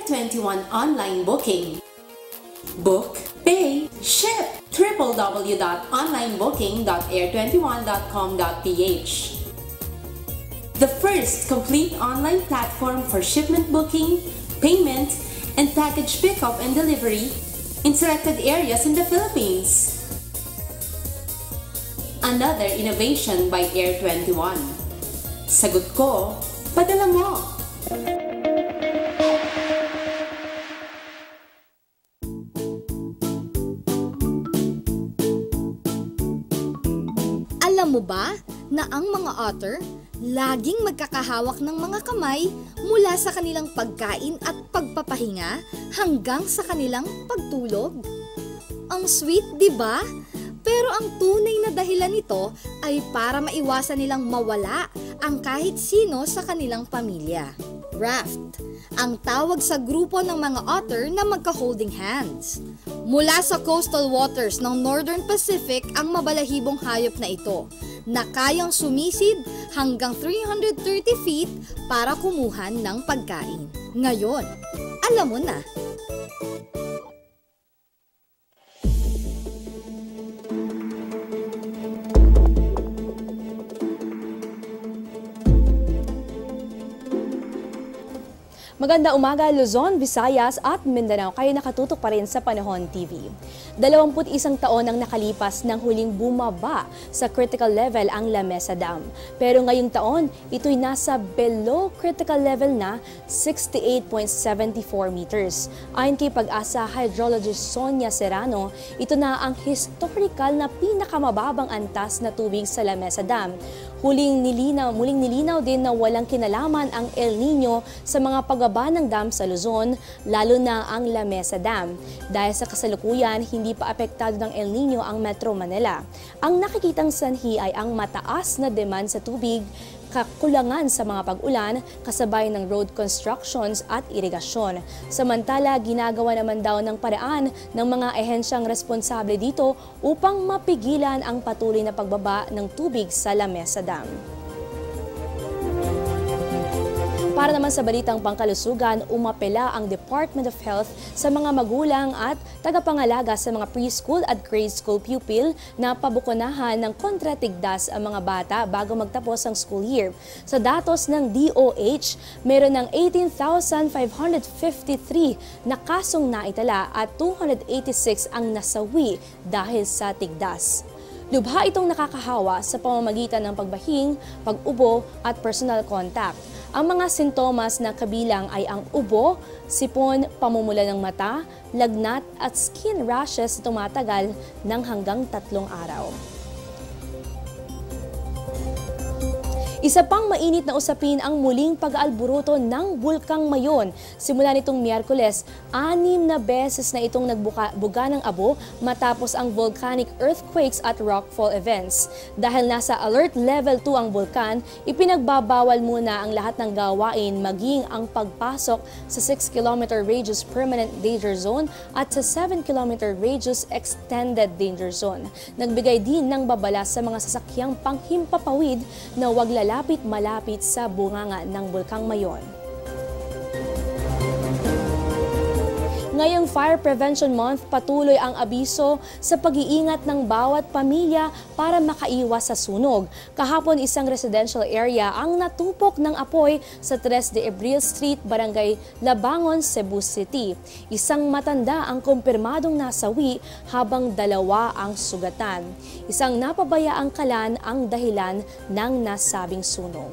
Air21 online booking. Book, pay, ship! www.onlinebooking.air21.com.ph. The first complete online platform for shipment booking, payment, and package pickup and delivery in selected areas in the Philippines. Another innovation by Air21. Sagot ko, padala mo! Alam mo ba na ang mga otter laging magkakahawak ng mga kamay mula sa kanilang pagkain at pagpapahinga hanggang sa kanilang pagtulog? Ang sweet, di ba? Pero ang tunay na dahilan nito ay para maiwasan nilang mawala ang kahit sino sa kanilang pamilya. Raft, ang tawag sa grupo ng mga otter na magka-holding hands. Mula sa coastal waters ng Northern Pacific ang mabalahibong hayop na ito, na kayang sumisid hanggang 330 feet para kumuha ng pagkain. Ngayon, alam mo na. Maganda umaga Luzon, Visayas at Mindanao. Kayo nakatutok pa rin sa Panahon TV. 21 taon ang nakalipas nang huling bumaba sa critical level ang Lamesa Dam. Pero ngayong taon, ito'y nasa below critical level na 68.74 meters. Ayon kay Pag-asa Hydrologist Sonia Serrano, ito na ang historical na pinakamababang antas na tubig sa Lamesa Dam. Muling nilinaw din na walang kinalaman ang El Nino sa mga pagbaba ng dam sa Luzon, lalo na ang Lamesa Dam. Dahil sa kasalukuyan, hindi pa apektado ng El Nino ang Metro Manila. Ang nakikitang sanhi ay ang mataas na demand sa tubig, kakulangan sa mga pag-ulan, kasabay ng road constructions at irigasyon. Samantala, ginagawa naman daw ng paraan ng mga ehensyang responsable dito upang mapigilan ang patuloy na pagbaba ng tubig sa Lamesa Dam. Para naman sa balitang pangkalusugan, umapela ang Department of Health sa mga magulang at tagapangalaga sa mga preschool at grade school pupil na pabukunahan ng kontratigdas ang mga bata bago magtapos ang school year. Sa datos ng DOH, meron ng 18,553 na kasong naitala at 286 ang nasawi dahil sa tigdas. Lubha itong nakakahawa sa pamamagitan ng pagbahing, pag-ubo at personal contact. Ang mga sintomas na kabilang ay ang ubo, sipon, pamumula ng mata, lagnat at skin rashes na tumatagal ng hanggang 3 araw. Isa pang mainit na usapin ang muling pag-aalburuto ng Bulkang Mayon. Simula nitong Miyerkules, 6 na beses na itong nagbuga ng abo matapos ang volcanic earthquakes at rockfall events. Dahil nasa alert level 2 ang bulkan, ipinagbabawal muna ang lahat ng gawain maging ang pagpasok sa 6-kilometer radius permanent danger zone at sa 7-kilometer radius extended danger zone. Nagbigay din ng babala sa mga sasakyang panghimpapawid na wag malapit sa bunganga ng Bulkang Mayon. Ngayong Fire Prevention Month, patuloy ang abiso sa pag-iingat ng bawat pamilya para makaiwas sa sunog. Kahapon, isang residential area ang natupok ng apoy sa 3 de Abril Street, Barangay Labangon, Cebu City. Isang matanda ang kumpirmadong nasawi habang 2 ang sugatan. Isang napabayaang kalan ang dahilan ng nasabing sunog.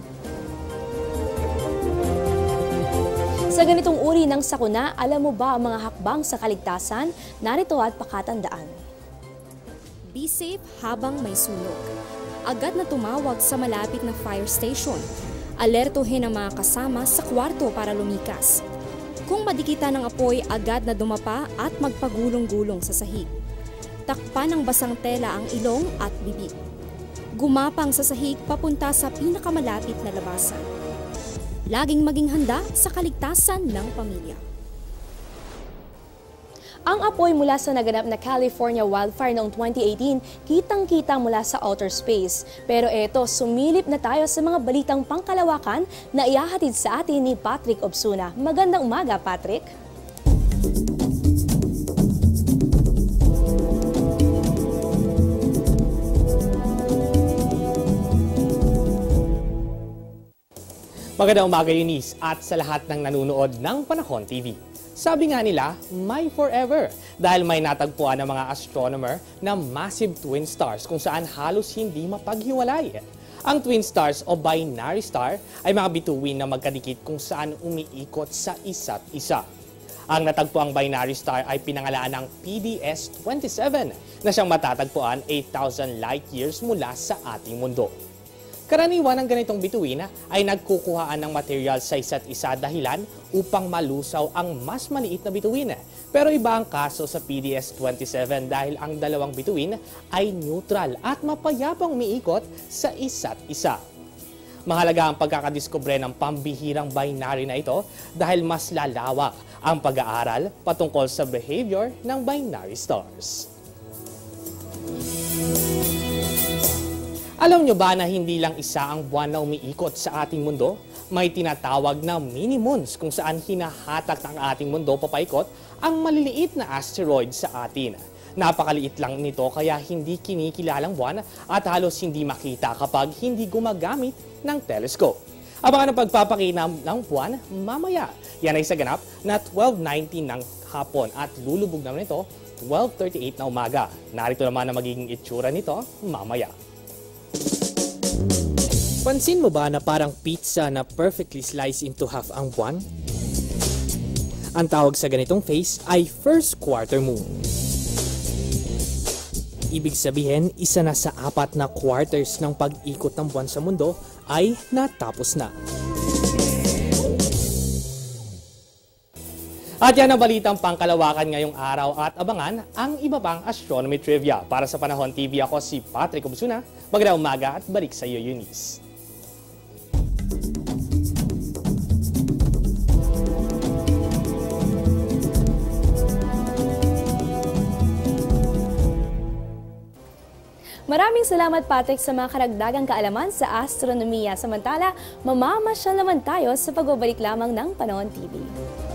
Sa ganitong uri ng sakuna, alam mo ba ang mga hakbang sa kaligtasan? Narito at pakatandaan. Be safe habang may sunog. Agad na tumawag sa malapit na fire station. Alertuhin ang mga kasama sa kwarto para lumikas. Kung madikita ng apoy, agad na dumapa at magpagulong-gulong sa sahig. Takpan ng basang tela ang ilong at bibig. Gumapang sa sahig papunta sa pinakamalapit na labasan. Laging maging handa sa kaligtasan ng pamilya. Ang apoy mula sa naganap na California wildfire noong 2018, kitang-kita mula sa outer space. Pero eto, sumilip na tayo sa mga balitang pangkalawakan na ihahatid sa atin ni Patrick Obsuna. Magandang umaga, Patrick! Magandang umaga, Eunice, at sa lahat ng nanunood ng Panahon TV. Sabi nga nila, may forever, dahil may natagpuan ng mga astronomer na massive twin stars kung saan halos hindi mapaghiwalay. Ang twin stars o binary star ay mga bituin na magkadikit kung saan umiikot sa isa't isa. Ang natagpuang binary star ay pinangalaan ng PDS-27 na siyang matatagpuan 8,000 light years mula sa ating mundo. Karaniwan ng ganitong bituin ay nagkukuhaan ng material sa isa't isa dahilan upang malusaw ang mas maliit na bituin. Pero iba ang kaso sa PDS-27 dahil ang dalawang bituin ay neutral at mapayapang umiikot sa isa't isa. Mahalaga ang pagkakadiskubre ng pambihirang binary na ito dahil mas lalawak ang pag-aaral patungkol sa behavior ng binary stars. Alam nyo ba na hindi lang isa ang buwan na umiikot sa ating mundo? May tinatawag na mini-moons kung saan hinahatak ng ating mundo papaikot ang maliliit na asteroid sa atin. Napakaliit lang nito kaya hindi kinikilalang buwan at halos hindi makita kapag hindi gumagamit ng telescope. Abangan ang pagpapakita ng buwan mamaya. Yan ay sa ganap na 12:19 ng hapon at lulubog naman ito 12:38 na umaga. Narito naman ang magiging itsura nito mamaya. Pansin mo ba na parang pizza na perfectly sliced into half ang buwan? Ang tawag sa ganitong phase ay first quarter moon. Ibig sabihin, isa na sa 4 na quarters ng pag-ikot ng buwan sa mundo ay natapos na. At yan ang balitang pangkalawakan ngayong araw at abangan ang iba pang astronomy trivia. Para sa Panahon TV, ako si Patrick Obsuna. Magandang umaga at balik sa iyo, Eunice. Maraming salamat, Patrick, sa mga karagdagang kaalaman sa astronomiya. Samantala, mamamasyal naman tayo sa pagbabalik lamang ng Panahon TV.